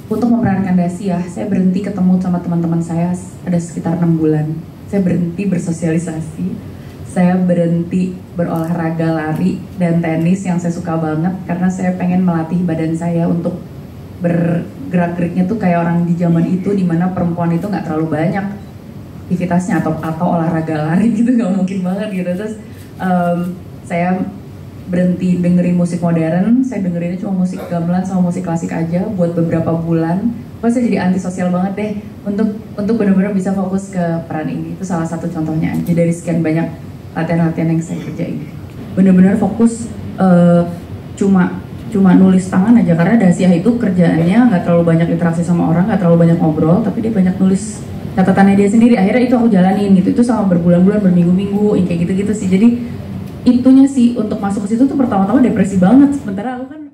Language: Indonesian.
untuk memerankan Dasia, saya berhenti ketemu sama teman-teman saya ada sekitar 6 bulan. Saya berhenti bersosialisasi, saya berhenti berolahraga lari dan tenis yang saya suka banget karena saya pengen melatih badan saya untuk bergerak-geriknya tuh kayak orang di zaman itu, dimana perempuan itu nggak terlalu banyak aktivitasnya atau olahraga lari gitu, nggak mungkin banget gitu. Terus saya berhenti dengerin musik modern, saya dengerinnya cuma musik gamelan sama musik klasik aja buat beberapa bulan. Pokoknya saya jadi antisosial banget deh untuk benar-benar bisa fokus ke peran ini. Itu salah satu contohnya aja dari sekian banyak latihan-latihan yang saya kerjain. Benar-benar fokus cuma nulis tangan aja, karena Dasia itu kerjaannya nggak terlalu banyak interaksi sama orang, nggak terlalu banyak ngobrol, tapi dia banyak nulis catatannya dia sendiri. Akhirnya itu aku jalanin gitu, itu sama berbulan-bulan, berminggu-minggu, kayak gitu-gitu sih. Jadi itunya sih untuk masuk ke situ tuh pertama-tama depresi banget, sementara aku kan